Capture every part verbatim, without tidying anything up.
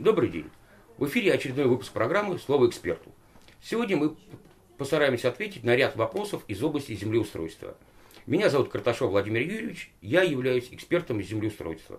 Добрый день. В эфире очередной выпуск программы «Слово эксперту». Сегодня мы постараемся ответить на ряд вопросов из области землеустройства. Меня зовут Карташов Владимир Юрьевич, я являюсь экспертом из землеустройства.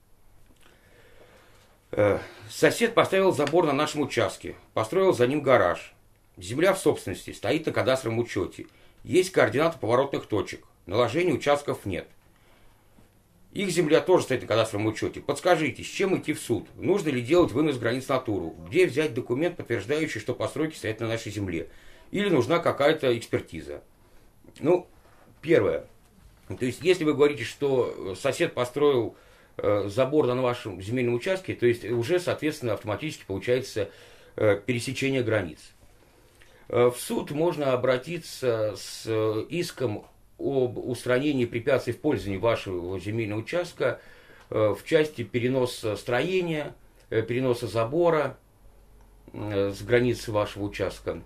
Сосед поставил забор на нашем участке, построил за ним гараж. Земля в собственности, стоит на кадастровом учете. Есть координаты поворотных точек, наложения участков нет. Их земля тоже стоит на кадастровом учете. Подскажите, с чем идти в суд? Нужно ли делать вынос границ натуру? Где взять документ, подтверждающий, что постройки стоят на нашей земле? Или нужна какая-то экспертиза? Ну, первое. То есть, если вы говорите, что сосед построил э, забор на вашем земельном участке, то есть уже, соответственно, автоматически получается э, пересечение границ. Э, в суд можно обратиться с э, иском об устранении препятствий в пользовании вашего земельного участка э, в части переноса строения, э, переноса забора э, с границы вашего участка.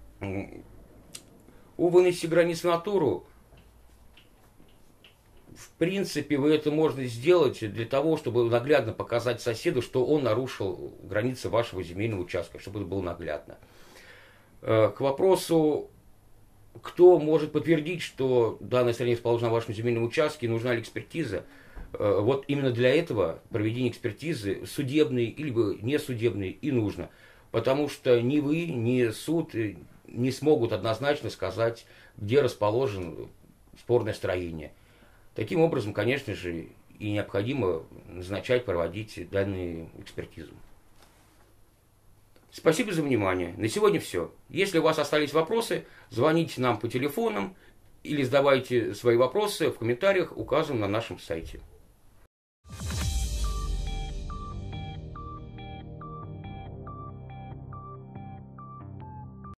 О выносе границ в натуру, в принципе, вы это можно сделать для того, чтобы наглядно показать соседу, что он нарушил границы вашего земельного участка, чтобы это было наглядно. Э, к вопросу, кто может подтвердить, что данное строение расположено на вашем земельном участке, нужна ли экспертиза? Вот именно для этого проведение экспертизы судебной или несудебной и нужно. Потому что ни вы, ни суд не смогут однозначно сказать, где расположено спорное строение. Таким образом, конечно же, и необходимо назначать, проводить данную экспертизу. Спасибо за внимание. На сегодня все. Если у вас остались вопросы, звоните нам по телефонам или задавайте свои вопросы в комментариях, указанным на нашем сайте.